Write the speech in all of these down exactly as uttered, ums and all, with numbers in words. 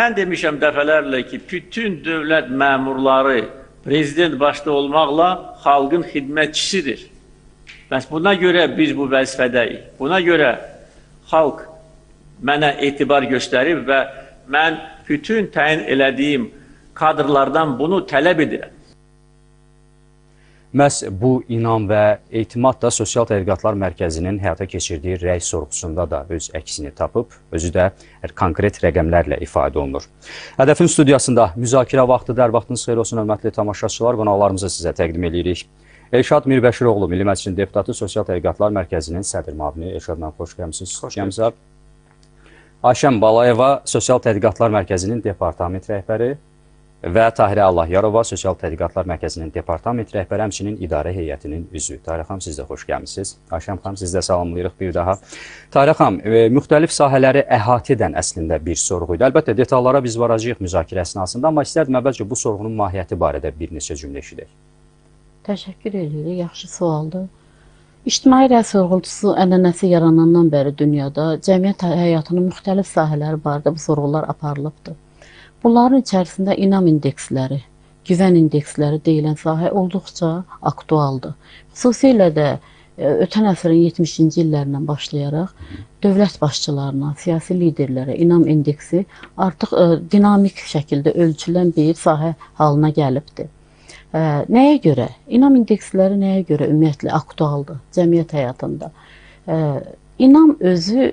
Mən demişəm dəfələrlə ki, bütün dövlət məmurları prezident başda olmaqla xalqın xidmətçisidir. Bəs buna görə biz bu vəzifədəyik. Buna görə xalq mənə etibar göstərib və mən bütün təyin elədiyim kadrlardan bunu tələb edirəm. Məhz bu inam və etimad da Sosial Tədqiqatlar Mərkəzinin həyata keçirdiyi rəy sorğusunda da öz əksini tapıb, özü də konkret rəqəmlərlə ifadə olunur. Hədəfin studiyasında müzakirə vaxtı, dər vaxtınız xeyir olsun, hörmətli tamaşaçılar, qonaqlarımızı sizə təqdim edirik. Elşad Mirbəşiroğlu, Milli Məclisin deputatı, Sosial Tədqiqatlar Mərkəzinin sədr müavini. Elşad, mən xoş gəlmişsiniz. Xoş gəlmişsiniz. Ayşəm Balayeva, Sosial Tədqiqatlar Mərkəzinin departament rəhbəri və Tahirə Allahyarova, Sosial Tədqiqatlar Mərkəzinin departament rəhbəri, həmçinin idarə heyətinin üzvü. Tahirə xanım, siz də xoş gəlmişsiniz. Ayşəm xanım, siz də salamlayırıq bir daha. Tahirə xanım, e, müxtəlif sahələri əhatə edən əslində bir sorğu idi. Əlbəttə, detallara biz varacağıq müzakirə əsnasında, amma istərdim əvvəlcə bu sorğunun mahiyyəti barədə bir neçə cümlə eşidək. Təşəkkür edirik, yaxşı sualdır. İctimai rəy sorğusu ənənəsi yaranandan bəri dünyada cəmiyyət həyatının müxtəlif sahələri barədə bu sorğular aparılıbdır. Bunların içərisində inam indeksləri, güvən indeksləri deyilən sahə olduqca aktualdır. Xüsusilə də ötən əsrin yetmişinci illərindən başlayaraq dövlət başçılarına, siyasi liderlərə inam indeksi artıq dinamik şəkildə ölçülən bir sahə halına gəlibdir. Nəyə görə? İnam indeksləri nəyə görə ümumiyyətlə aktualdır cəmiyyət həyatında? İnam özü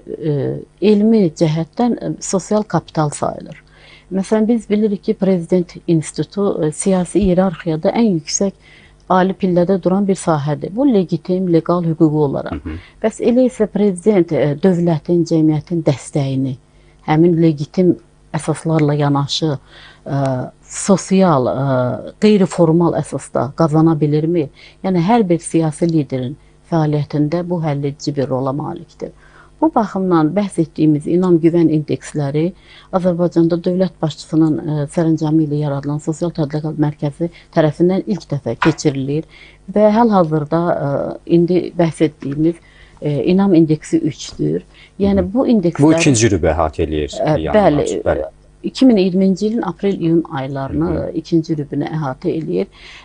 elmi cəhətdən sosial kapital sayılır. Məsələn, biz bilirik ki, Prezident İnstitutu siyasi iyerarxiyada ən yüksək ali pillədə duran bir sahədir. Bu legitim, legal, hüquqi olaraq. Hı -hı. Bəs elə isə prezident dövlətin, cəmiyyətin dəstəyini, həmin legitim əsaslarla yanaşı, ə, sosial, ə, qeyri-formal əsasda qazana bilirmi? Yəni, hər bir siyasi liderin fəaliyyətində bu həlledici bir rola malikdir. Bu baxımdan bəhs etdiyimiz inam güvən indeksləri Azərbaycanda dövlət başçısının ə, sərəncamı ilə yaradılan Sosial Tədqiqat Mərkəzi tərəfindən ilk dəfə keçirilir və hal-hazırda ə, indi bəhs etdiyimiz ə, inam indeksi üçdür. Yəni bu indekslər... Bu ikinci rübə əhatə eləyir. Ə, bəli, bəli. iki min iyirminci ilin aprel-iyun aylarını Hı -hı. ikinci rübünü əhatə eləyir.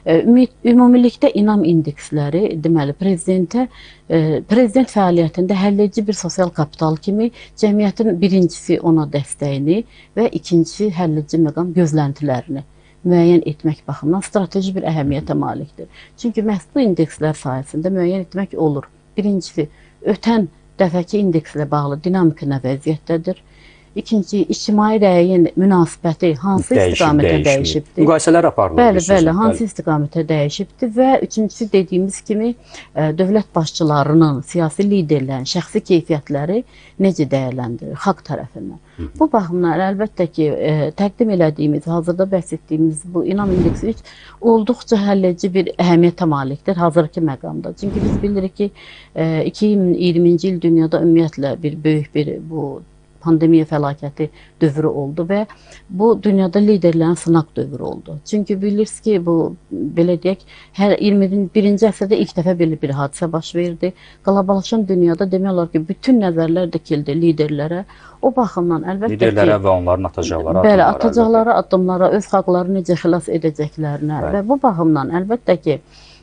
Ümumilikdə inam indeksləri deməli prezidentə prezident fəaliyyətində həlledici bir sosial kapital kimi cəmiyyətin birincisi ona dəstəyini və ikincisi həlledici məqam gözləntilərini müəyyən etmək baxımından strateji bir əhəmiyyətə malikdir. Çünki məhz bu indekslər sayəsində müəyyən etmək olur. Birincisi, ötən dəfəki indekslə bağlı dinamika nə vəziyyətdədir? İkinci, ictimai rəyin münasibəti hansı istiqamətə dəyişibdir? Müqayisələr aparılır. Bəli, bəli, hansı istiqamətə dəyişibdir və üçüncüsü dediyimiz kimi dövlət başçılarının, siyasi liderlərin şəxsi keyfiyyətləri necə dəyərləndirir xalq tərəfindən? Hı -hı. Bu baxımdan əlbəttə ki, təqdim elədiyimiz, hazırda bəhs etdiyimiz bu inam indeksi üç olduqca həlledici bir əhəmiyyətə malikdir hazırki məqamda. Çünki biz bilirik ki, iki min iyirminci il dünyada ümumiyyətlə bir böyük bir bu pandemiya fəlakəti dövrü oldu və bu dünyada liderlərin sınaq dövrü oldu. Çünki bilirsiniz ki, bu belə deyək, hər iyirmi birinci əsrdə ilk dəfə belə bir hadisə baş verdi. Qloballaşan dünyada demək olar ki, bütün nəzərlər dikildi liderlərə. O baxımdan əlbəttə liderlərə ki, və onların atacaqları bəli, atacaqları addımlara, öz xalqları necə xilas edəcəklərinə bəli. Və bu baxımdan əlbəttə ki,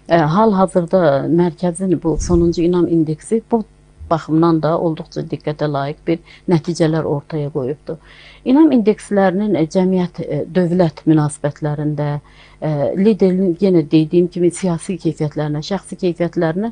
hal-hazırda mərkəzin bu sonuncu inam indeksi bu baxımdan da olduqca diqqətə layiq bir nəticələr ortaya qoyubdur. İnam indekslərinin cəmiyyət, dövlət münasibətlərində, liderin yenə dediyim kimi siyasi keyfiyyətlərinə, şəxsi keyfiyyətlərinə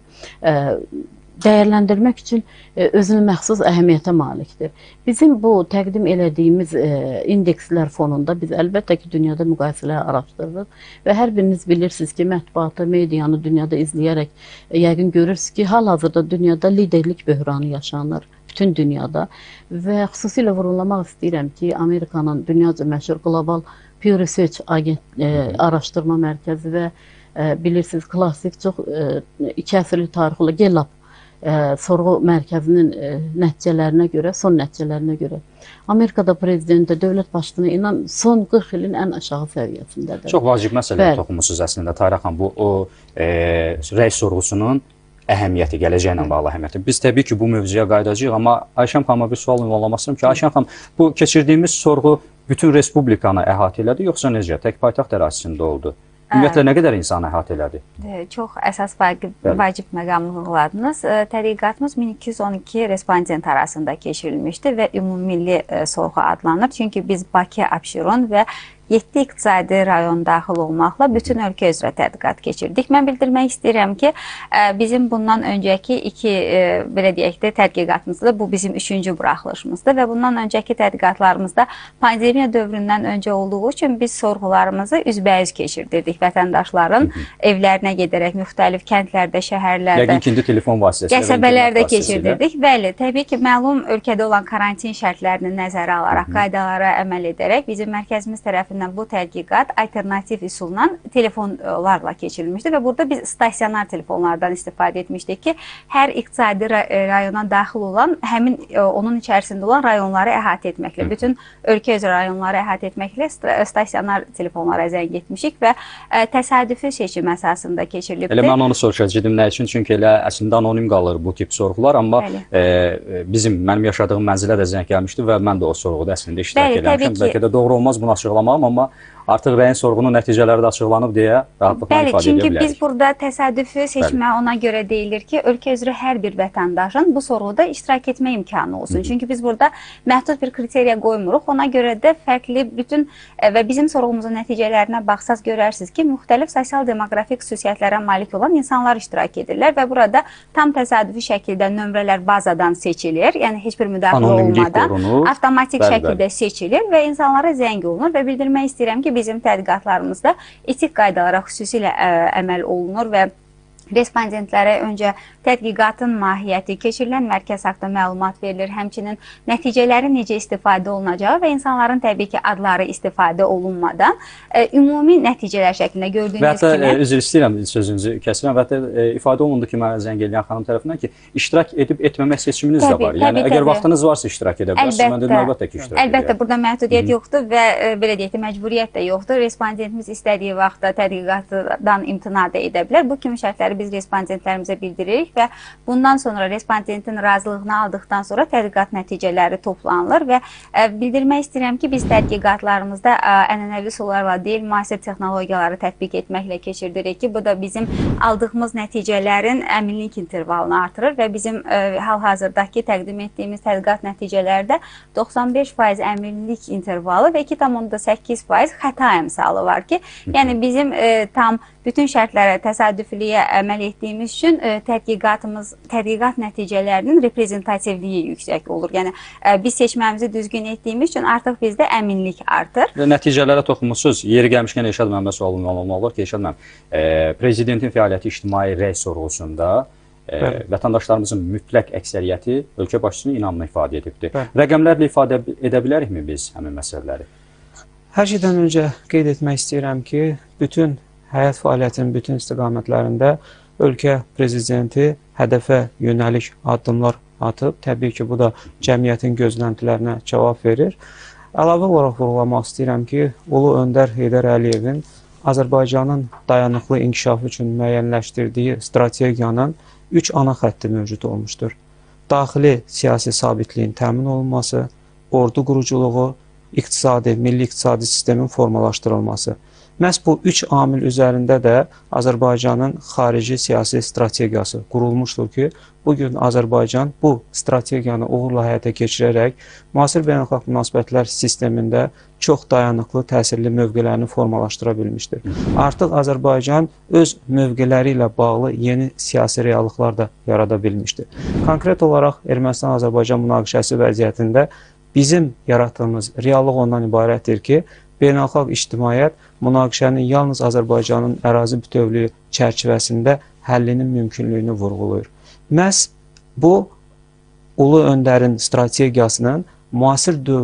dəyərləndirmək üçün özünə məxsus əhəmiyyətə malikdir. Bizim bu təqdim elədiyimiz indekslər fonunda biz əlbəttə ki, dünyada müqayisələr araşdırırıq və hər biriniz bilirsiniz ki, mətbuatı, medianı dünyada izləyərək yəqin görürsünüz ki, hal-hazırda dünyada liderlik böhranı yaşanır bütün dünyada və xüsusilə vurğulamaq istəyirəm ki, Amerikanın dünyaca məşhur Global Pew Research agent, e, araşdırma mərkəzi və e, bilirsiniz, klassik çox e, iki əsrli tarixi olan Gallup e, sorğu mərkəzinin e, nəticələrinə görə, son nəticələrinə görə Amerikada prezidentə, dövlət başçısına inam son qırx ilin ən aşağı səviyyəsindədir. Çox vacib məsələyə toxunmusunuz əslində Tahirə xanım. Bu o e, rəy sorğusunun əhəmiyyəti, gələcəklə bağlı əhəmiyyəti. Biz təbii ki, bu mövzuya qayıdacağıq, amma Ayşən xanıma bir sual ünvanlamaq istəyirəm ki, Ayşən xanım, bu keçirdiyimiz sorğu bütün respublikanı əhatə elədi, yoxsa necə? Tək paytaxt ərazisində oldu? Ümumiyyətlə, nə qədər insanı əhatə elədi? Çox əsas vacib məqamı vurğuladınız. Tədqiqatımız min iki yüz on iki respondent arasında keçirilmişdi və ümumilli sorğu adlanır. Çünki biz Bakı, Abşeron və yeddi iqtisadi rayon daxil olmaqla bütün ölkə üzrə tədqiqat keçirdik. Mən bildirmək istəyirəm ki, bizim bundan öncəki iki, belə deyək də, tədqiqatımızda bu bizim üçüncü buraxılışımızdır və bundan öncəki tədqiqatlarımızda pandemiya dövründən öncə olduğu üçün biz sorğularımızı üzbəüz keçirdirdik. Vətəndaşların evlərinə gedərək müxtəlif kəndlərdə, şəhərlərdə, yəqin ki, indi telefon vasitəsilə, qəsəbələrdə keçirdirdik. Bəli, təbii ki, məlum ölkədə olan karantin şərtlərini nəzərə alaraq, qaydalara əməl edərək bizim mərkəzimiz tərəfindən bu tədqiqat alternativ üsulla telefonlarla keçirilmişdi və burada biz stasionar telefonlardan istifadə etmişdik ki, hər iqtisadi rayona daxil olan, həmin onun içərisində olan rayonları əhatə etməklə, bütün ölkə üzrə rayonları əhatə etməklə stasionar telefonlara zəng etmişik və təsadüfi seçim əsasında keçirilibdir. Elə mən onu soruşacaqdım, nə üçün? Çünki elə əslində anonim qalır bu tip sorğular, amma e, bizim, mənim yaşadığım mənzilə də zəng gəlmişdi və mən də o sorğuda əslində iştirak eləmişəm. Bəlkə də doğru olmaz bunu açıqlamam, amma artıq rəyin sorğunun nəticələri də açıqlanıb deyə rahatlıqla ifadə edə bilərik. Bəli, çünki biz burada təsadüfi seçmə ona görə deyilir ki, ölkə üzrə hər bir vətəndaşın bu sorğuda iştirak etmə imkanı olsun. Çünki biz burada məhdud bir kriteriya qoymuruq. Ona görə də fərqli bütün və bizim sorğumuzun nəticələrinə baxsaz görərsiniz ki, müxtəlif sosial-demoqrafik xüsusiyyətlərə malik olan insanlar iştirak edirlər və burada tam təsadüfi şəkildə nömrələr bazadan seçilir. Yəni, heç bir müdaxilə olmadan avtomatik şəkildə seçilir və insanlara zəng olunur və bildirmək istəyirəm ki, bizim tədqiqatlarımızda etik qaydalara xüsusilə ə, əməl olunur və respondentlərə öncə tədqiqatın mahiyyəti, keçirilən mərkəz haqqında məlumat verilir, həmçinin nəticələri necə istifadə olunacağı və insanların təbii ki, adları istifadə olunmadan ə, ümumi nəticələr şəklində gördüyünüz kimi... Və hətta, üzr istəyirəm, sözünüzü kəsirəm, və hətta e, ifadə olundu ki, mənə zəng eləyən xanım tərəfindən ki, iştirak edib etməmək seçiminiz təbii, də var. Təbii, yəni, təbii. əgər vaxtınız varsa iştirak edə bilərsiniz, mən dedim, əlbəttə ki, iştirak Əlbəttə, edəyəm. burada məhdudiyyət yoxdur və e, belə deyək də, məcburiyyət də yoxdur. Respondentimiz istədiyi vaxtda tədqiqatdan imtina da edə bilər. Bu kimi şərtləri biz respondentlərimizə bildiririk və bundan sonra respondentin razılığını aldıqdan sonra tədqiqat nəticələri toplanılır və ə, bildirmək istəyirəm ki, biz tədqiqatlarımızda ə, ənənəvi üsullarla deyil, müasir texnologiyaları tətbiq etməklə keçirdirik ki, bu da bizim aldığımız nəticələrin əminlik intervalını artırır və bizim ə, hal-hazırdakı təqdim etdiyimiz tədqiqat nəticələrdə doxsan beş faiz əminlik intervalı və iki tam onda səkkiz faiz xəta əmsalı var ki, yəni bizim ə, tam bütün şərtlərə, təsadüflüyə əməl etdiyimiz üçün ə, tədqiqatımız, tədqiqat nəticələrinin reprezentativliyi yüksək olur. Yəni ə, biz seçməmizi düzgün etdiyimiz üçün artıq bizdə əminlik artır. Nəticələrə toxunmusunuz. Yeri gəlmişkən Elşad müəllimə sualım olmalı ki, Elşad müəllim, e, prezidentin fəaliyyəti ictimai rəy sorğusunda e, vətəndaşlarımızın mütləq əksəriyyəti ölkə başçısının inamını ifadə edibdir. Bəli. Rəqəmlərlə ifadə edə bilərikmi biz həmin məsələləri? Hər şeydən öncə qeyd etmək istəyirəm ki, bütün həyat fəaliyyətinin bütün istiqamətlərində ölkə prezidenti hədəfə yönəlik addımlar atıb. Təbii ki, bu da cəmiyyətin gözləntilərinə cavab verir. Əlavə olaraq vurğulamaq istəyirəm ki, Ulu Öndər Heydər Əliyevin Azərbaycanın dayanıqlı inkişafı üçün müəyyənləşdirdiyi strategiyanın üç ana xətti mövcud olmuşdur. Daxili siyasi sabitliyin təmin olunması, ordu quruculuğu, iqtisadi, milli iqtisadi sistemin formalaşdırılması. Məhz bu üç amil üzərində də Azərbaycanın xarici siyasi strategiyası qurulmuşdur ki, bugün Azərbaycan bu strategiyanı uğurla həyata keçirərək müasir beynəlxalq münasibətlər sistemində çox dayanıqlı, təsirli mövqelərini formalaşdıra bilmişdir. Artıq Azərbaycan öz mövqeləri ilə bağlı yeni siyasi reallıqlar da yarada bilmişdir. Konkret olaraq Ermənistan-Azərbaycan münaqişəsi vəziyyətində bizim yaratdığımız reallıq ondan ibarətdir ki, beynəlxalq ictimaiyyət münaqişənin yalnız Azərbaycanın ərazi bütövlüyü çərçivəsində həllinin mümkünlüyünü vurğulayır. Məhz bu Ulu Öndərin strategiyasının müasir dövrün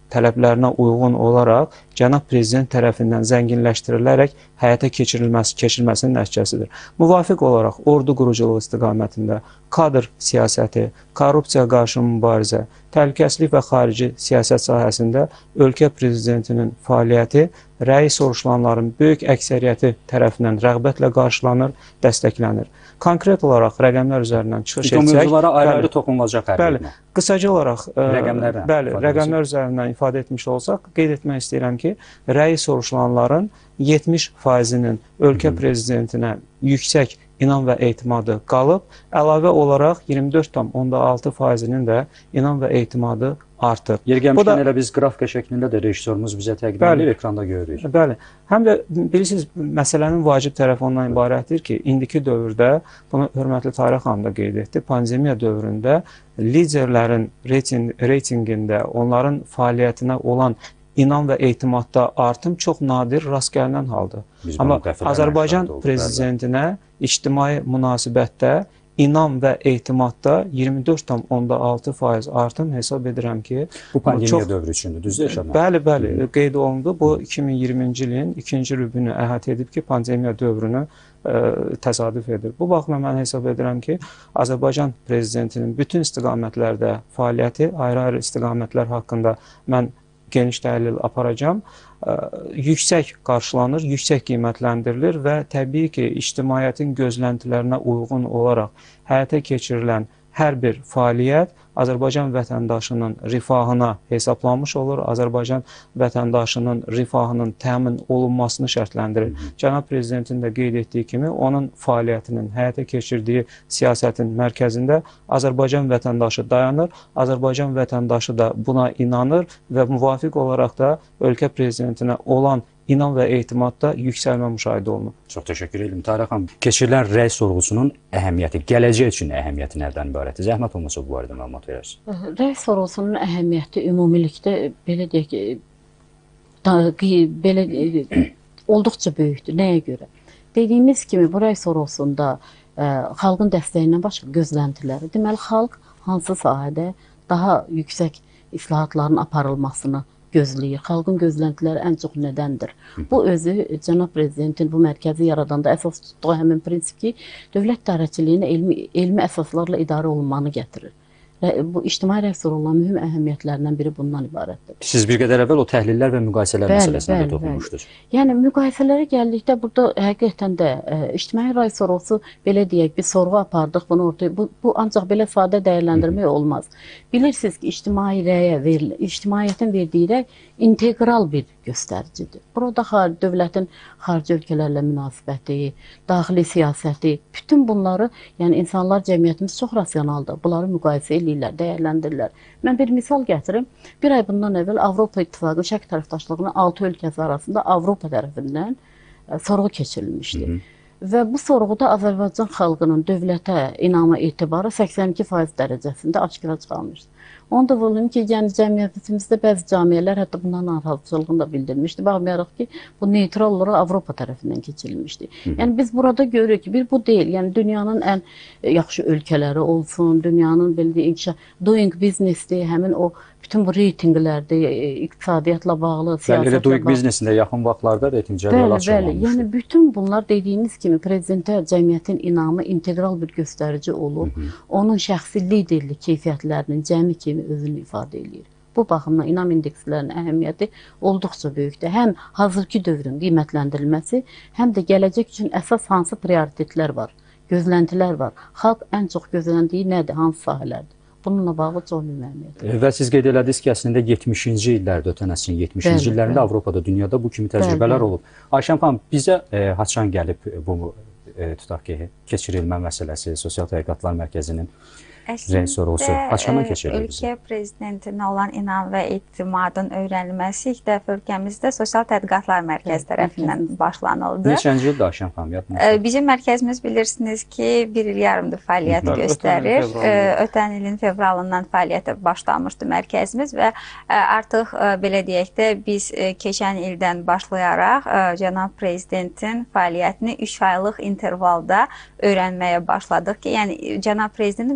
tələblərinə uyğun olaraq cənab prezident tərəfindən zənginləşdirilərək həyata keçirilməsi, keçirilməsinin nəticəsidir. Müvafiq olaraq ordu quruculuğu istiqamətində kadr siyasəti, korrupsiya qarşı mübarizə, təhlükəsizlik və xarici siyasət sahəsində ölkə prezidentinin fəaliyyəti rəy soruşulanların böyük əksəriyyəti tərəfindən rəğbətlə qarşılanır, dəstəklənir. Konkret olaraq rəqəmlər üzərindən çıxış etsək, mövzulara ayrı-ayrı toxunulacaq hər bəli, qısaca olaraq rəqəmlərlə, bəli, rəqəmlər üzərindən ifadə etmiş olsaq, qeyd etmək istəyirəm ki, rəy soruşulanların yetmiş faizinin ölkə prezidentinə yüksək inam və etimadı qalıb, əlavə olaraq iyirmi dörd tam onda altı faizinin də inam və etimadı artıb. Yer gəlmişkən elə biz qrafika şəklində də rejissorumuz bizə təqdim edir, ekranda görürük. Bəli, həm də bilirsiniz, məsələnin vacib tərəfi ondan ibarətdir ki, indiki dövrdə, bunu hörmətli Tarix xanım da qeyd etdi, pandemiya dövründə liderlərin reyting, reytingində onların fəaliyyətinə olan inam və etimadda artım çox nadir rast gəlinən haldır. Amma Azərbaycan prezidentinə ictimai münasibətdə inam və etimadda iyirmi dörd tam onda altı faiz artım hesab edirəm ki, bu pandemiya dövrü üçündür, düzdür Şadman? Bəli, bəli, qeyd olundu. Bu iki min iyirminci ilin ikinci rübünü əhatə edib ki, pandemiya dövrünü ə, təsadüf edir. Bu baxımdan mən hesab edirəm ki, Azərbaycan prezidentinin bütün istiqamətlərdə fəaliyyəti, ayrı-ayrı istiqamətlər haqqında mən geniş təhlil aparacağam. Ə, yüksək qarşılanır, yüksək qiymətləndirilir və təbii ki, ictimaiyyətin gözləntilərinə uyğun olaraq həyata keçirilən hər bir fəaliyyət Azərbaycan vətəndaşının rifahına hesablanmış olur, Azərbaycan vətəndaşının rifahının təmin olunmasını şərtləndirir. Cənab Prezidentin də qeyd etdiyi kimi, onun fəaliyyətinin həyata keçirdiyi siyasətin mərkəzində Azərbaycan vətəndaşı dayanır, Azərbaycan vətəndaşı da buna inanır və müvafiq olaraq da ölkə prezidentinə olan inam və etimadda yüksəlmə müşahidə olunur. Çox təşəkkür edirəm Tarix xanım. Keçirilən rəy sorğusunun əhəmiyyəti, gələcək üçün əhəmiyyəti nədən ibarətdir? Zəhmət olmasa bu barədə məlumat verərsiniz. Rəy sorğusunun əhəmiyyəti ümumilikdə belə deyək ki, da, belə olduqca böyükdür. Nəyə görə? Dediyimiz kimi bu rəy sorğusunda ə, xalqın dəstəyindən başqa gözləntiləri, deməli xalq hansı sahədə daha yüksək islahatların aparılmasını gözləyir. Xalqın gözləntiləri ən çox nədəndir? Bu özü cənab prezidentin bu mərkəzi yaradanda əsas tutduğu həmin prinsip ki, dövlət idarəçiliyinə elmi, elmi əsaslarla idarə olunmanı gətirir. Və bu ictimai rəy sorğularının mühüm əhəmiyyətlərindən biri bundan ibarətdir. Siz bir qədər əvvəl o təhlillər və müqayisələr məsələsinə də toxunmuşdunuz. Yəni müqayisələrə gəldikdə burada həqiqətən də ə, ictimai rəy sorğusu belə deyək, bir sorğu apardıq bunu ortaya. Bu, bu ancaq belə sadə dəyərləndirmək olmaz. Bilirsiniz ki, ictimai rəyə verilir, ictimaiyyətin verdiyi rəy integral bir göstəricidir. Burada xarici dövlətin xarici ölkələrlə münasibəti, daxili siyasəti, bütün bunları, yəni insanlar cəmiyyətimiz çox rasionaldır. Bunları müqayisə edirlər, dəyərləndirirlər. Mən bir misal gətirim. Bir ay bundan əvvəl Avropa İttifaqı Şərq tərəfdaşlığının altı ölkəsi arasında Avropa tərəfindən ə, sorğu keçirilmişdi. Hı -hı. Və bu sorğuda Azərbaycan xalqının dövlətə inamı etibarı səksən iki faiz dərəcəsində aşkara çıxarmışdı. Onu da vurulum ki, yəni cəmiyyətimizdə bəzi camiələr hətta bundan narahatçılığını da bildirmişdi. Baxmayaraq ki, bu neytral olaraq Avropa tərəfindən keçirilmişdi. Hı -hı. Yəni biz burada görürük ki, bir bu deyil. Yəni dünyanın ən yaxşı ölkələri olsun, dünyanın belə deyək, inkişaf, doing business-dir, həmin o bütün bu reytinqlərdir, iqtisadiyyatla bağlı, siyasətlə bağlı. Doing business-də yaxın vaxtlarda reytingçilərlə açıqlanmışdır. Bəli, yəni bütün bunlar dediyimiz kimi prezidentə cəmiyyətin inamı integral bir göstərici olub. Hı -hı. Onun şəxsi liderlik keyfiyyətlərinin cəmi kimi özünü ifadə edir. Bu baxımdan inam indekslərinin əhəmiyyəti olduqca böyükdür. Həm hazırki dövrün qiymətləndirilməsi, həm də gələcək üçün əsas hansı prioritetlər var, gözləntilər var. Xalq ən çox gözləndiyi nədir, hansı sahələrdir? Bununla bağlı çox mühüm əhəmiyyətdir. Və siz qeyd elədiniz ki, əslində yetmişinci illərdə, ötən əsrin yetmişinci illərində Avropada, dünyada bu kimi təcrübələr bəli, olub. Ayşəm xanım, bizə e, haçan gəlib bu e, tutaq ki, keçirilmə məsələsi, Sosial Tədqiqatlar Mərkəzinin rəy sorğusu haçandan keçirilir bizi? Ölkə prezidentinə olan inam və etimadın öyrənilməsi ilk dəfə ölkəmizdə Sosial Tədqiqatlar Mərkəzi tərəfindən başlanıldı. Neçənci ildə Ayşəm xanım? Bizim mərkəzimiz bilirsiniz ki, bir il yarımdır fəaliyyət göstərir. Ötən ilin fevralından fəaliyyətə başlamışdı mərkəzimiz və artıq belə deyək də biz keçən ildən başlayaraq cənab prezidentin fəaliyyətini üç aylıq intervalda öyrənməyə başladıq ki, yəni cənab prezidentin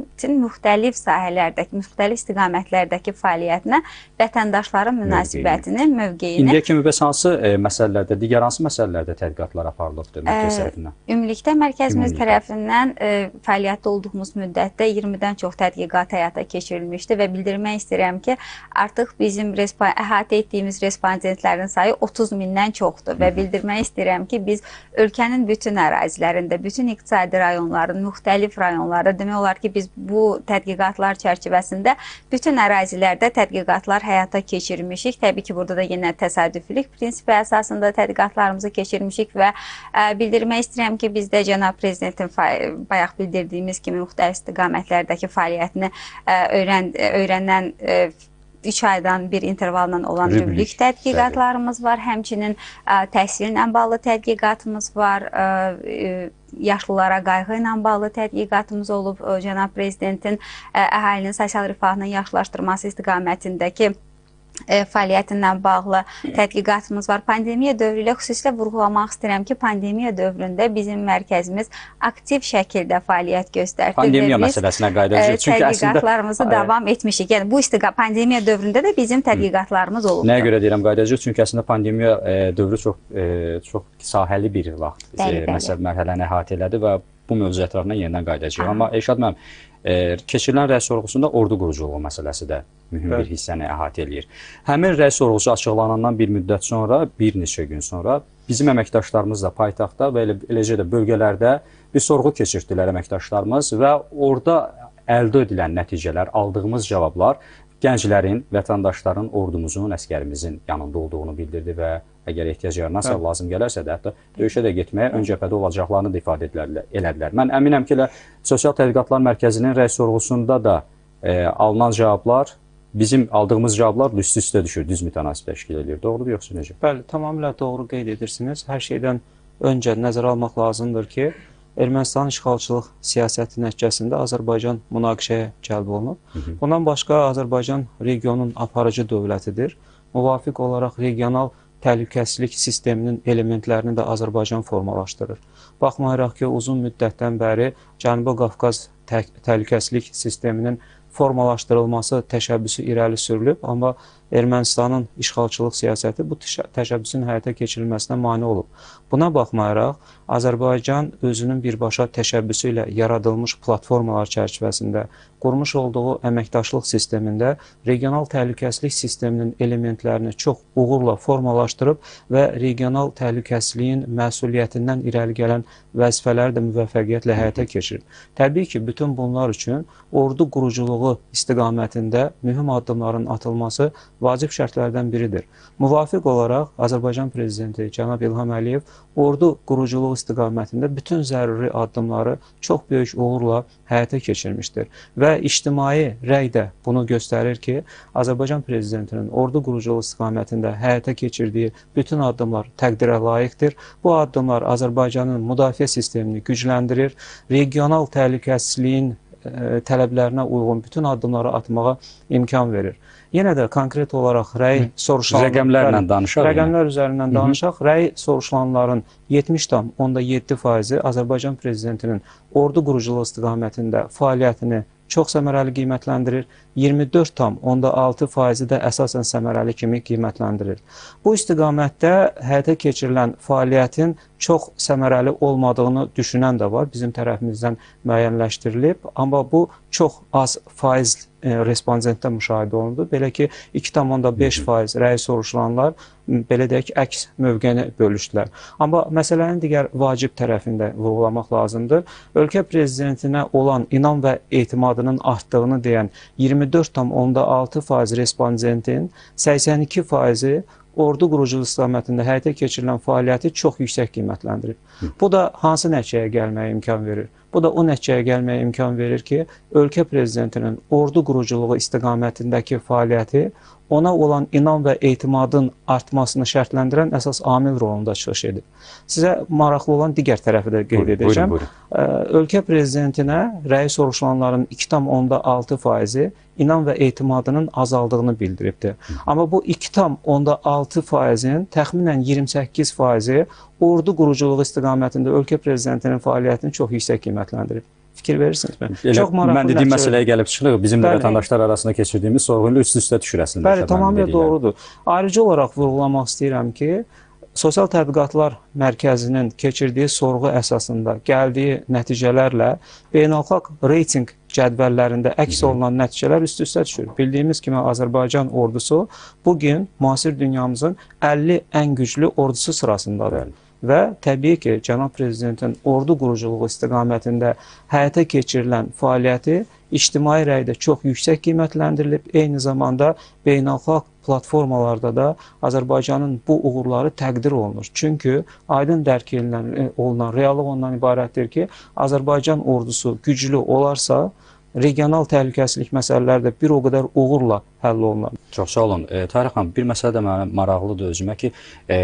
müxtəlif sahələrdəki, müxtəlif istiqamətlərdəki fəaliyyətinə vətəndaşların münasibətini, mövqeyini. İndiyə kimi bəs hansı e, məsələlərdə, digər hansı məsələlərdə tədqiqatlar aparılıbdır mərkəz tərəfindən? Ümumilikdə mərkəzimiz Ümumilikdə. tərəfindən e, fəaliyyətdə olduğumuz müddətdə iyirmidən çox tədqiqat həyata keçirilmişdi və bildirmək istəyirəm ki, artıq bizim əhatə etdiyimiz respondentlərin sayı otuz mindən çoxdur və bildirmək istəyirəm ki, biz ölkənin bütün ərazilərində, bütün iqtisadi rayonların, müxtəlif rayonlarda demək olar ki, biz bu tədqiqatlar çərçivəsində bütün ərazilərdə tədqiqatlar həyata keçirmişik. Təbii ki, burada da yenə təsadüfilik prinsipi əsasında tədqiqatlarımızı keçirmişik və ə, bildirmək istəyirəm ki, biz də cənab prezidentin bayaq bildirdiyimiz kimi müxtəlif istiqamətlərdəki fəaliyyətini ə, öyrən, öyrənən ə, üç aydan bir intervalla olan rübrik tədqiqatlarımız var. Həmçinin ə, təhsillə bağlı tədqiqatımız var. Ə, ə, yaşlılara qayğı ilə bağlı tədqiqatımız olub. Ə, cənab prezidentin ə, əhalinin sosial rifahının yaxşılaşdırması istiqamətindəki E, fəaliyyətindən bağlı tədqiqatımız var. Pandemiya dövrü ilə xüsusilə vurğulamaq istəyirəm ki, pandemiya dövründə bizim mərkəzimiz aktiv şəkildə fəaliyyət göstərdi. Pandemiya biz, məsələsinə qayıdacağıq. Çünki tədqiqatlarımızı əslində, davam etmişik. Yəni bu istiqa pandemiya dövründə də bizim tədqiqatlarımız olubdur. Nəyə görə deyirəm qayıdacağıq? Çünki əslində pandemiya e, dövrü çox e, çox sahəli bir vaxt e, məsəl mərhələni əhatə elədi və bu mövzu ətrafına yenidən qayıdacağıq. Amma Elşad müəllim, e, keçirilən rəy sorğusunda ordu quruculuğu məsələsi də mühüm bir hissəni əhatə eləyir. Həmin rəy sorğusu açıqlanandan bir müddət sonra, bir neçə gün sonra bizim əməkdaşlarımız da paytaxtda və elə, eləcə də bölgələrdə bir sorğu keçirdilər əməkdaşlarımız və orada əldə edilən nəticələr, aldığımız cavablar gənclərin, vətəndaşların, ordumuzun, əskərimizin yanında olduğunu bildirdi və əgər ehtiyac yaranarsa, lazım gələrsə də hətta döyüşə də getməyə ön cəbhədə olacaqlarını da ifadə elədilər. Mən əminəm ki, elə Sosial Tədqiqatlar Mərkəzinin rəy sorğusunda da e, alınan cavablar, bizim aldığımız cavablar üst-üstə düşür, düz mütənasib təşkil edir. Doğrudur, yoxsa necə? Bəli, tamamilə doğru qeyd edirsiniz. Hər şeydən öncə nəzərə almaq lazımdır ki, Ermənistanın işğalçılıq siyasəti nəticəsində Azərbaycan münaqişəyə cəlb olunub. Hı -hı. Bundan başqa Azərbaycan regionun aparıcı dövlətidir. Müvafiq olaraq regional təhlükəsizlik sisteminin elementlərini də Azərbaycan formalaşdırır. Baxmayaraq ki, uzun müddətdən bəri Cənubi Qafqaz tə təhlükəsizlik sisteminin formalaşdırılması təşəbbüsü irəli sürülüb, amma Ermənistanın işğalçılıq siyasəti bu təşəbbüsün həyata keçirilməsinə mane olub. Buna baxmayaraq, Azərbaycan özünün birbaşa təşəbbüsü ilə yaradılmış platformalar çərçivəsində qurmuş olduğu əməkdaşlıq sistemində regional təhlükəsizlik sisteminin elementlərini çox uğurla formalaşdırıb və regional təhlükəsizliyin məsuliyyətindən irəli gələn vəzifələri də müvəffəqiyyətlə həyata keçirib. Təbii ki, bütün bunlar üçün ordu quruculuğu istiqamətində mühüm addımların atılması vacib şərtlərdən biridir. Müvafiq olaraq Azərbaycan Prezidenti cənab İlham Əliyev ordu quruculuğu istiqamətində bütün zəruri addımları çox böyük uğurla həyata keçirmişdir. Və ictimai rəy də bunu göstərir ki, Azərbaycan Prezidentinin ordu quruculuğu istiqamətində həyata keçirdiyi bütün addımlar təqdirə layiqdir. Bu addımlar Azərbaycanın müdafiə sistemini gücləndirir, regional təhlükəsizliyin tələblərinə uyğun bütün addımları atmağa imkan verir. Yenə də konkret olaraq rəy soruşulanların rəqəmlərlə danışaq. Rəqəmlər üzərindən danışaq. Rəy soruşulanların yetmiş tam onda yeddi faizi Azərbaycan Prezidentinin ordu quruculuğu istiqamətində fəaliyyətini çox səmərəli qiymətləndirir. iyirmi dörd tam onda altı faizi də əsasən səmərəli kimi qiymətləndirir. Bu istiqamətdə həyata keçirilən fəaliyyətin çox səmərəli olmadığını düşünən də var. Bizim tərəfimizdən müəyyənləşdirilib. Amma bu çox az faiz e, respondentdə müşahidə olundu. Belə ki, iki tam onda beş faiz rəy soruşulanlar belə deyək, əks mövqəni bölüşdülər. Amma məsələnin digər vacib tərəfində vurğulamaq lazımdır. Ölkə prezidentinə olan inam və etimadının artdığını deyən iyirmi dörd tam onda altı faiz respondentin səksən iki faizi ordu quruculuğu istiqamətində həyata keçirilən fəaliyyəti çox yüksək qiymətləndirib. Bu da hansı nəticəyə gəlməyə imkan verir? Bu da o nəticəyə gəlməyə imkan verir ki, ölkə prezidentinin ordu quruculuğu istiqamətindəki fəaliyyəti ona olan inam və etimadın artmasını şərtləndirən əsas amil rolunda çıxış edib. Sizə maraqlı olan digər tərəfi də qeyd edəcəm. Buyurun, buyurun. Ölkə prezidentinə rəy soruşulanların iki tam onda altı faizi inam və etimadının azaldığını bildiribdir. Amma bu iki tam onda altı faizin təxminən iyirmi səkkiz faizi ordu quruculuğu istiqamətində ölkə prezidentinin fəaliyyətini çox yüksək qiymətləndirib. fikir verirsinizmi? Elə, Çox maraqlı mən dediyim nəticələr. məsələyə gəlib çıxırıq. Bizim də Bəli. vətəndaşlar arasında keçirdiyimiz sorğu ilə üst-üstə düşür əslində. Bəli, Şəhid müəllimin tamamilə dedikləri. doğrudur. Ayrıca olaraq vurğulamaq istəyirəm ki, Sosial Tədqiqatlar Mərkəzinin keçirdiyi sorğu əsasında gəldiyi nəticələrlə beynəlxalq reytinq cədvəllərində əks olunan nəticələr üst-üstə düşür. Bildiyimiz kimi Azərbaycan ordusu bugün müasir dünyamızın əlli ən güclü ordusu sırasındadır. Bəli. Və təbii ki, Cənab Prezidentin ordu quruculuğu istiqamətində həyata keçirilən fəaliyyəti ictimai rəydə çox yüksək qiymətləndirilib, eyni zamanda beynəlxalq platformalarda da Azərbaycanın bu uğurları təqdir olunur. Çünki aydın dərk olunan reallıq ondan ibarətdir ki, Azərbaycan ordusu güclü olarsa, regional təhlükəsizlik məsələləri də bir o qədər uğurla həll olunur. Çox sağ olun. E, Tahirə xanım, bir məsələ də mənə maraqlıdır özümə ki, e,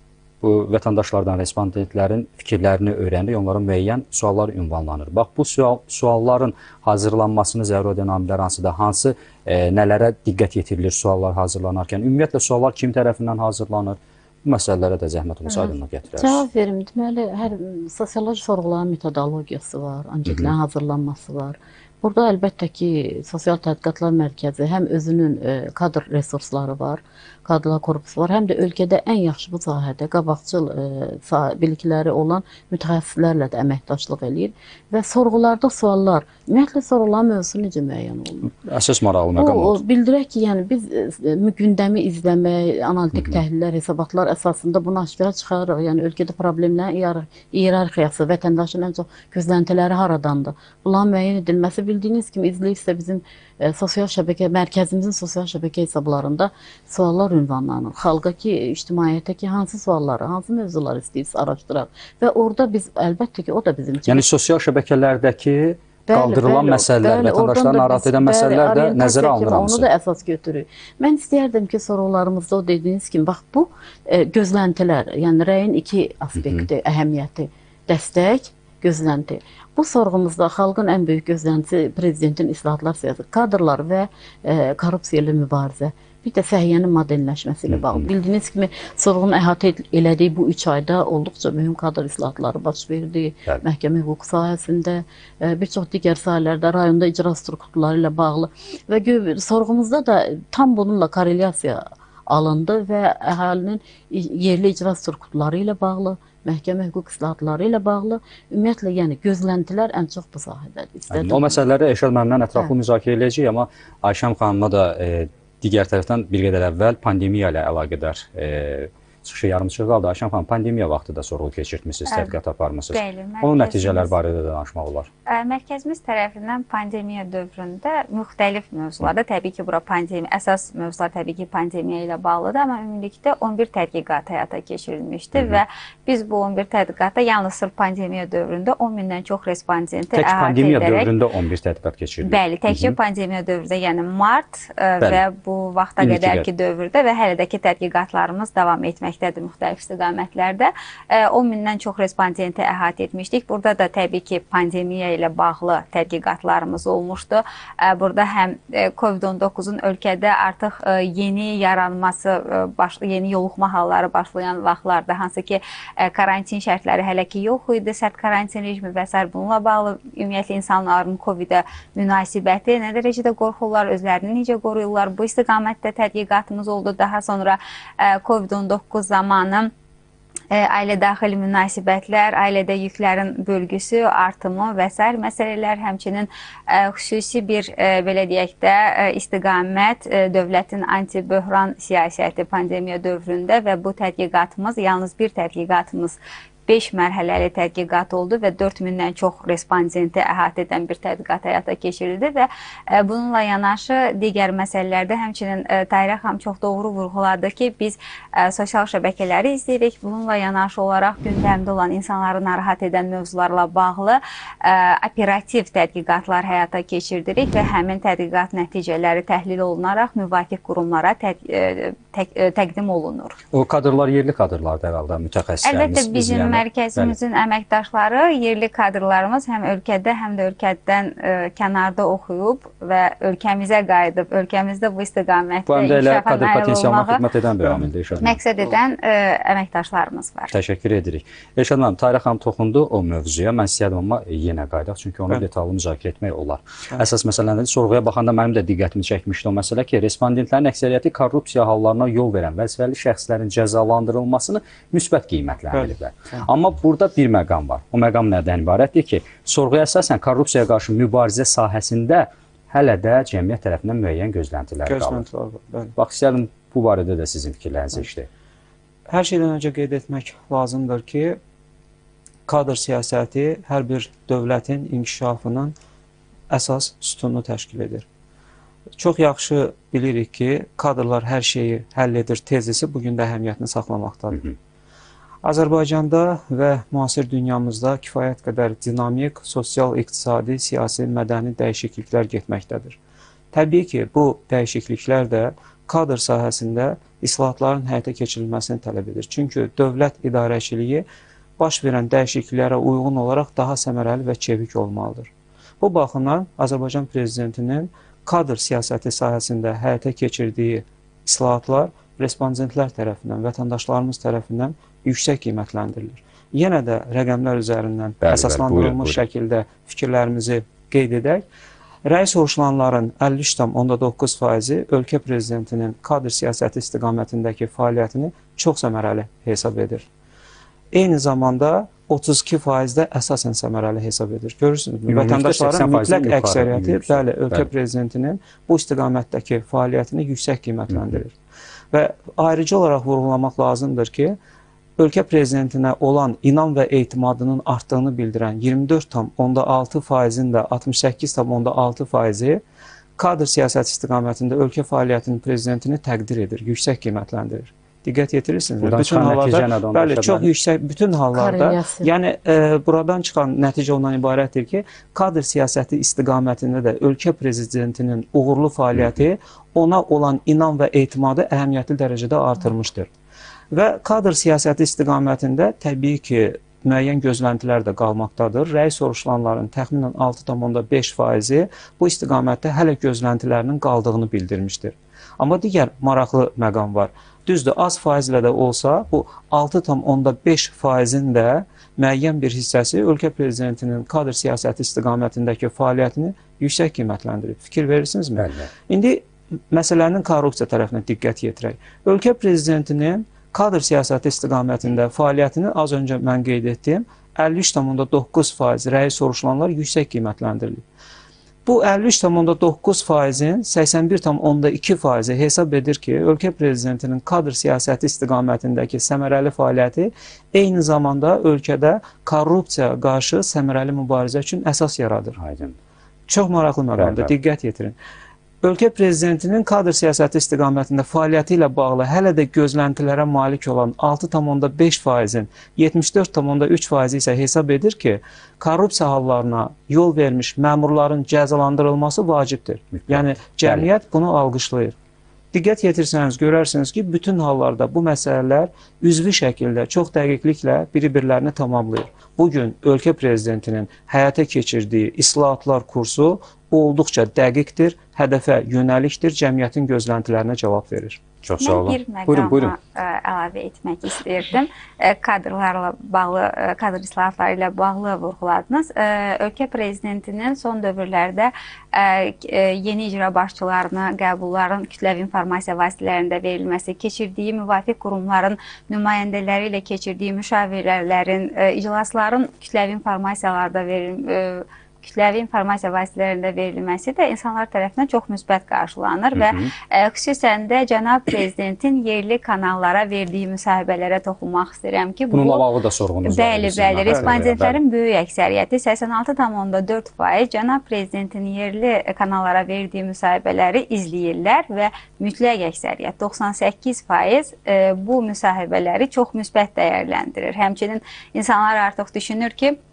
bu vətəndaşlardan, respondentlərin fikirlərini öyrənirik, onların müəyyən suallar ünvanlanır. Bax, bu sual, sualların hazırlanmasını zəruri edən amillər hansıdır? Hansı e, nələrə diqqət yetirilir suallar hazırlanarkən? Ümumiyyətlə, suallar kim tərəfindən hazırlanır? Bu məsələlərə də zəhmət olsa aydınlıq gətirərsiniz. Cavab verim. Deməli, hər sosioloji sorğuların metodologiyası var, anketlərin hazırlanması var. Burada əlbəttə ki, Sosial Tədqiqatlar Mərkəzi həm özünün e, kadr resursları var, kadrlar korpusu var, həm də ölkədə ən yaxşı bu sahədə qabaqcıl e, bilikləri olan mütəxəssislərlə də əməkdaşlıq eləyir və sorğularda suallar, ümumiyyətlə sorulan mövzusu necə müəyyən olunur? Əsas maraqlı məqam O, oldu. bildirək ki, yəni biz e, gündəmi izləmək, analitik təhlillər, hesabatlar əsasında bunu aşkara çıxarırıq. Yəni ölkədə problemlərin iyerarxiyası, vətəndaşın ən çox gözləntiləri haradandır? Bunların müəyyən edilməsi bildiyiniz kimi izləyirsə bizim e, sosial şəbəkə, mərkəzimizin sosial şəbəkə hesablarında suallar ünvanlanır. Xalqa ki, ictimaiyyətə ki, hansı sualları, hansı mövzuları istəyirsə araşdıraq. Və orada biz, əlbəttə ki, o da bizim üçün. Yəni sosial şəbəkələrdəki qaldırılan bəli, məsələlər, bəli, vətəndaşları oradan da narahat biz- edən bəli, məsələlər də orientasiya nəzərə kimi alınır Onu hamısı. da əsas götürürük. Mən istəyərdim ki, sorularımızda o dediyiniz kimi, bax bu e, gözləntilər, yəni rəyin iki aspekti, əhəmiyyəti, dəstək, gözlənti. Bu sorğumuzda xalqın ən böyük gözləntisi prezidentin islahatlar siyasəti, kadrlar və e, korrupsiya ilə mübarizə. Bir də səhiyyənin modelləşməsi ilə bağlı. Bildiyiniz kimi, sorğunun əhatə elədiyi bu üç ayda olduqca mühüm kadr islahatları baş verdi. Bəli. Məhkəmə hüquq sahəsində, e, bir çox digər sahələrdə, rayonda icra strukturları ilə bağlı və gö- sorğumuzda da tam bununla korrelyasiya alındı və əhalinin yerli icra strukturları ilə bağlı, məhkəmə hüquq islahatları ilə bağlı, ümumiyyətlə, yəni gözləntilər ən çox bu sahədədir. İstədim. O məsələləri Eşəl müəllimlə ətraflı müzakirə edəcəyik, amma Ayşəm xanımla da e, digər tərəfdən bir qədər əvvəl pandemiya ilə əlaqədar e, çıxışı yarımçıq qaldı. Ayşəm xanım, pandemiya vaxtı da sorğu keçirtmisiniz, tədqiqat aparmısınız. Bəli, Onun mərkəzimiz- nəticələr barədə də danışmaq olar. Ə, Mərkəzimiz tərəfindən pandemiya dövründə müxtəlif mövzularda, təbii ki, bura pandemiya, əsas mövzular təbii ki, pandemiya ilə bağlıdır, amma ümumilikdə on bir tədqiqat həyata keçirilmişdi və biz bu on bir tədqiqatda yalnız sırf pandemiya dövründə on mindən çox respondenti Tək əhatə pandemiya edərək dövründə on bir tədqiqat keçirildi. Bəli, təkcə pandemiya dövründə, yəni mart ə, Bəli. və bu vaxta İndiki qədərki dövrdə və hələ də ki tədqiqatlarımız davam etməkdədir müxtəlif istiqamətlərdə. Ə, on mindən çox respondenti əhatə etmişdik. Burada da təbii ki, pandemiya ilə bağlı tədqiqatlarımız olmuşdu. Ə, burada həm COVID on doqquzun ölkədə artıq ə, yeni yaranması, ə, baş, yeni yoluxma halları başlayan vaxtlarda, hansı ki, ə, karantin şərtləri hələ ki yox idi, sərt karantin rejimi və s. bununla bağlı ümumiyyətlə insanların COVID-ə münasibəti, nə dərəcədə qorxurlar, özlərini necə qoruyurlar, bu istiqamətdə tədqiqatımız oldu. Daha sonra ə, COVID on doqquz zamanı ailə daxili münasibətlər, ailədə yüklərin bölgüsü, artımı və s. məsələlər, həmçinin ə, xüsusi bir ə, belə deyək də ə, istiqamət ə, dövlətin anti-böhran siyasəti pandemiya dövründə və bu tədqiqatımız, yalnız bir tədqiqatımız beş mərhələli tədqiqat oldu və dörd mindən çox respondenti əhatə edən bir tədqiqat həyata keçirildi və ə, bununla yanaşı digər məsələlərdə həmçinin ə, Tahirə xanım çox doğru vurğuladı ki, biz ə, sosial şəbəkələri izləyirik. Bununla yanaşı olaraq gündəmdə olan insanları narahat edən mövzularla bağlı ə, operativ tədqiqatlar həyata keçirdirik və həmin tədqiqat nəticələri təhlil olunaraq müvafiq qurumlara təq ə, təq ə, təqdim olunur. O kadrlar yerli kadrlardır herhalde, mütəxəssislərimiz. Əlbəttə bizim mərkəzimizin əməkdaşları, yerli kadrlarımız həm ölkədə, həm də ölkədən ə, kənarda oxuyub və ölkəmizə qayıdıb, ölkəmizdə bu istiqamətdə Bu həm də elə inkişafa kadr nail potensialına olmağı xidmət edən bir amildir Elşad müəllim. məqsəd edən ə, əməkdaşlarımız var. Təşəkkür edirik. Elşad müəllim, Tahirə xanım toxundu o mövzuya. Mən istəyərdim amma yenə qayıdaq, çünki onu detallı müzakirə etmək olar. Əsas məsələlərdə sorğuya baxanda mənim də diqqətimi çəkmişdi o məsələ ki, respondentlərin əksəriyyəti korrupsiya hallarına yol verən vəzifəli şəxslərin cəzalandırılmasını müsbət qiymətləndiriblər. Amma burada bir məqam var. O məqam nədən ibarətdir ki, sorğuya əsasən korrupsiyaya qarşı mübarizə sahəsində hələ də cəmiyyət tərəfindən müəyyən gözləntilər qalır. qalır. Bax, istəyərdim bu barədə də sizin fikirlərinizi eşidək. Hər şeydən öncə qeyd etmək lazımdır ki, kadr siyasəti hər bir dövlətin inkişafının əsas sütununu təşkil edir. Çox yaxşı bilirik ki, kadrlar hər şeyi həll edir tezisi bugün də əhəmiyyətini saxlamaqdadır. Hı -hı. Azərbaycanda və müasir dünyamızda kifayət qədər dinamik, sosial, iqtisadi, siyasi, mədəni dəyişikliklər getməkdədir. Təbii ki, bu dəyişikliklər də kadr sahəsində islahatların həyata keçirilməsini tələb edir. Çünki dövlət idarəçiliyi baş verən dəyişikliklərə uyğun olaraq daha səmərəli və çevik olmalıdır. Bu baxımdan Azərbaycan Prezidentinin kadr siyasəti sahəsində həyata keçirdiyi islahatlar respondentlər tərəfindən, vətəndaşlarımız tərəfindən yüksək qiymətləndirilir. Yenə də rəqəmlər üzərindən bəli, əsaslandırılmış bəli, şəkildə fikirlərimizi qeyd edək. Rəy soruşulanların əlli üç tam onda doqquz faizi ölkə prezidentinin kadr siyasəti istiqamətindəki fəaliyyətini çox səmərəli hesab edir. Eyni zamanda otuz iki faiz də əsasən səmərəli hesab edir. Görürsünüz, vətəndaşların mütləq əksəriyyəti bəli, ölkə bəli. prezidentinin bu istiqamətdəki fəaliyyətini yüksək qiymətləndirir. Hı -hı. Və ayrıcı olaraq vurğulamaq lazımdır ki, ölkə prezidentinə olan inam və etimadının artdığını bildirən iyirmi dörd tam onda altı faizin də altmış səkkiz tam onda altı faizi kadr siyasət istiqamətində ölkə fəaliyyətinin prezidentini təqdir edir, yüksək qiymətləndirir. Diqqət yetirirsiniz. Buradan bütün hallarda, bəli, çox bəli. yüksək, bütün hallarda, yəni e, buradan çıxan nəticə ondan ibarətdir ki, kadr siyasəti istiqamətində də ölkə prezidentinin uğurlu fəaliyyəti ona olan inam və etimadı əhəmiyyətli dərəcədə artırmışdır. Və kadr siyasəti istiqamətində təbii ki, müəyyən gözləntilər də qalmaqdadır. Rəy soruşulanların təxminən altı tam onda beş faizi bu istiqamətdə hələ gözləntilərinin qaldığını bildirmişdir. Amma digər maraqlı məqam var. Düzdür, az faizlə də olsa, bu altı tam onda beş faizin də müəyyən bir hissəsi ölkə prezidentinin kadr siyasəti istiqamətindəki fəaliyyətini yüksək qiymətləndirib. Fikir verirsinizmi? Bəli. İndi məsələnin korrupsiya tərəfinə diqqət yetirək. Ölkə prezidentinin kadr siyasəti istiqamətində fəaliyyətini az öncə mən qeyd etdim, əlli üç tam onda doqquz faiz rəy soruşulanlar yüksək qiymətləndirilir. Bu əlli üç tam onda doqquz faizin səksən bir tam onda iki faizi hesab edir ki, ölkə prezidentinin kadr siyasəti istiqamətindəki səmərəli fəaliyyəti eyni zamanda ölkədə korrupsiya qarşı səmərəli mübarizə üçün əsas yaradır. Aydın. Çox maraqlı məqamdır, diqqət yetirin. Ölkə prezidentinin kadr siyasəti istiqamətində fəaliyyəti ilə bağlı hələ də gözləntilərə malik olan altı tam onda beş faizin yetmiş dörd tam onda üç faizi isə hesab edir ki, korrupsiya hallarına yol vermiş məmurların cəzalandırılması vacibdir. Yəni, cəmiyyət bunu alqışlayır. Diqqət yetirsəniz, görərsiniz ki, bütün hallarda bu məsələlər üzvü şəkildə, çox dəqiqliklə biri-birlərini tamamlayır. Bugün ölkə prezidentinin həyata keçirdiyi islahatlar kursu olduqca dəqiqdir, hədəfə yönəlikdir, cəmiyyətin gözləntilərinə cavab verir. Çox sağ olun. Mən bir məqama əlavə etmək istəyirdim. Kadrlarla bağlı, kadr islahatları ilə bağlı vurğuladınız. Ölkə prezidentinin son dövrlərdə yeni icra başçılarına qəbulların kütləvi informasiya vasitələrində verilməsi, keçirdiyi müvafiq qurumların nümayəndələri ilə keçirdiyi müşavirələrin, iclasların kütləvi informasiyalarda verilməsi, kütləvi informasiya vasitələrində verilməsi də insanlar tərəfindən çox müsbət qarşılanır. Hı -hı. Və ə, xüsusən də cənab prezidentin yerli kanallara verdiyi müsahibələrə toxunmaq istəyirəm ki, bu bununla bağlı da sorğunuz var. Bəli, bəli, respondentlərin böyük əksəriyyəti səksən altı tam onda dörd faiz cənab prezidentin yerli kanallara verdiyi müsahibələri izləyirlər və mütləq əksəriyyət doxsan səkkiz faiz ə, bu müsahibələri çox müsbət dəyərləndirir. Həmçinin insanlar artıq düşünür ki,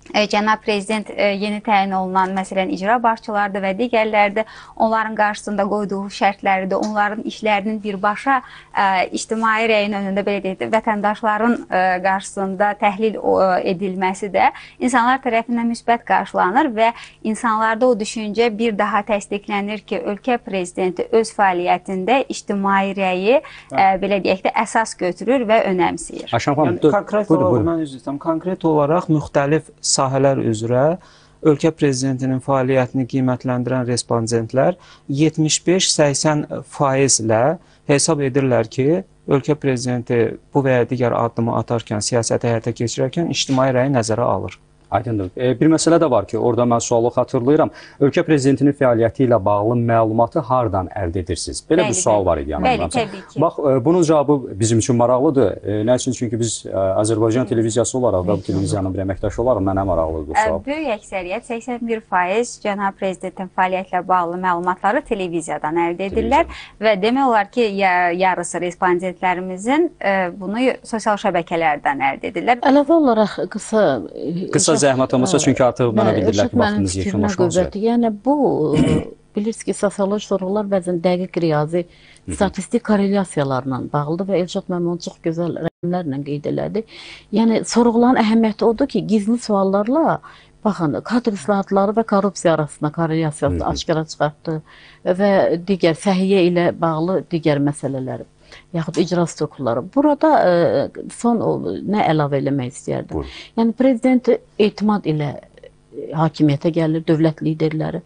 Cənab Prezident yeni təyin olunan, məsələn, icra başçılarıdır və digərlərdir. Onların qarşısında qoyduğu şərtləridir, onların işlərinin birbaşa ictimai rəyin önündə, belə deyək, vətəndaşların qarşısında təhlil edilməsi də insanlar tərəfindən müsbət qarşılanır və insanlarda o düşüncə bir daha təsdiqlənir ki, ölkə prezidenti öz fəaliyyətində ictimai rəyi, belə deyək də, əsas götürür və önəmsəyir. Yəni, konkret olaraq, mən üzr istəyirəm, konkret olaraq müxtəlif sahələr üzrə ölkə prezidentinin fəaliyyətini qiymətləndirən respondentlər yetmiş beş səksən faizlə hesab edirlər ki, ölkə prezidenti bu və ya digər addımı atarkən, siyasəti həyata keçirərkən ictimai rəyi nəzərə alır. Aydındır. E, bir məsələ də var ki, orada mən sualı xatırlayıram. Ölkə prezidentinin fəaliyyəti ilə bağlı məlumatı hardan əldə edirsiniz? Belə bəli, bir sual var idi. Yəni, bəli, təbii ki. Bax, e, bunun cavabı bizim üçün maraqlıdır. E, nə üçün? Çünki biz e, Azərbaycan televiziyası olaraq da bu televiziyanın bir əməkdaşı olaraq mənə maraqlıdır bu sual. Böyük əksəriyyət, səksən bir faiz cənab prezidentin fəaliyyətlə bağlı məlumatları televiziyadan əldə edirlər və demək olar ki, yarısı respondentlərimizin e, bunu sosial şəbəkələrdən əldə edirlər. Əlavə olaraq qısa... Qısa zəhmət olmasa, çünki artıq mənə bildirlər ki, vaxtınız yekunlaşmaq. Yəni, bu, bilirsiniz ki, sosioloji sorğular bəzən dəqiq riyazi, statistik korrelyasiyalarla bağlıdır və Elşad müəllim onu çox gözəl rəqəmlərlə qeyd elədi. Yəni, sorğuların əhəmiyyəti odur ki, gizli suallarla, baxın, kadr islahatları və korrupsiya arasında korrelyasiyası aşkara çıxartdı və digər səhiyyə ilə bağlı digər məsələləri, yaxud icra strukturları. Burada e, son o, nə əlavə eləmək istəyərdim? Buyurun. Yəni, prezident etimad ilə hakimiyyətə gəlir, dövlət liderləri.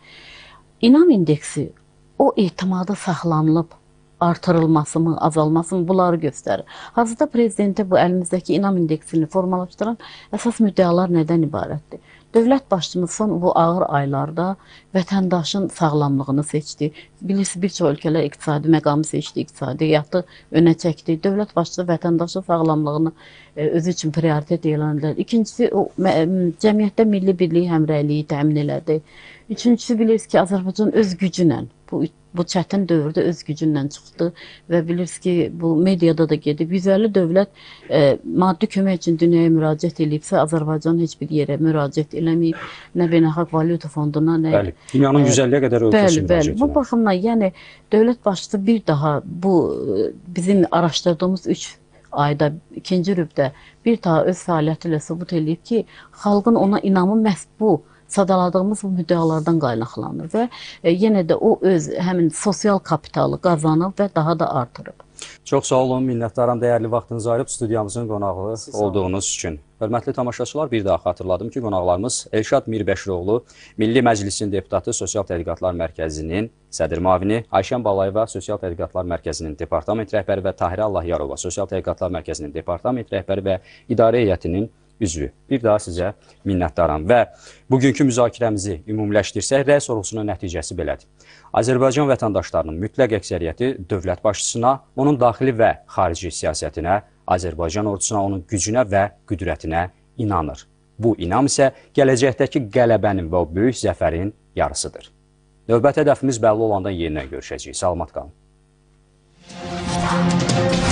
İnam indeksi o etimadı saxlanılıb, artırılması mı, azalması mı, bunları göstərir. Hazırda prezidentə bu əlimizdəki inam indeksini formalaşdıran əsas müddəalar nədən ibarətdir? Dövlət başçımız son bu ağır aylarda vətəndaşın sağlamlığını seçdi. Bilirsiniz, bir çox ölkələr iqtisadi məqamı seçdi, iqtisadiyyatı önə çəkdi. Dövlət başçısı vətəndaşın sağlamlığını e, özü üçün prioritet elan edilər. İkincisi, o, cəmiyyətdə milli birliyi, həmrəyliyi təmin elədi. Üçüncüsü, bilirsiniz ki, Azərbaycan öz gücünlə, bu, bu çətin dövrdə öz gücünlə çıxdı və bilirsiniz ki, bu mediada da gedib. yüz əlli dövlət e, maddi kömək üçün dünyaya müraciət edibsə, Azərbaycan heç bir yerə müraciət eləməyib, nə Beynəlxalq Valyuta Fonduna, nə... Bəli, dünyanın yüz əlliyə qədər ölkəsi müraciət edib. Bu baxımdan, yəni, dövlət başçısı bir daha bu bizim araşdırdığımız üç ayda, ikinci rübdə bir daha öz fəaliyyəti ilə sübut edib ki, xalqın ona inamı məhz bu sadaladığımız bu müddəalardan qaynaqlanır və e, yenə də o öz həmin sosial kapitalı qazanıb və daha da artırıb. Çox sağ olun, minnətdaram, dəyərli vaxtınızı ayırıb studiyamızın qonağı olduğunuz üçün. Hörmətli tamaşaçılar, bir daha xatırladım ki, qonaqlarımız Elşad Mirbəşiroğlu, Milli Məclisin deputatı, Sosial Tədqiqatlar Mərkəzinin sədr müavini, Ayşən Balayeva, Sosial Tədqiqatlar Mərkəzinin departament rəhbəri və Tahirə Allahyarova, Sosial Tədqiqatlar Mərkəzinin departament rəhbəri və idarə heyətinin üzvü. Bir daha sizə minnətdaram və bugünkü müzakirəmizi ümumiləşdirsək, rəy sorğusunun nəticəsi belədir. Azərbaycan vətəndaşlarının mütləq əksəriyyəti dövlət başçısına, onun daxili və xarici siyasətinə, Azərbaycan ordusuna, onun gücünə və qüdrətinə inanır. Bu inam isə gələcəkdəki qələbənin və o böyük zəfərin yarısıdır. Növbəti hədəfimiz bəlli olanda yenidən görüşəcəyik. Salamat qalın.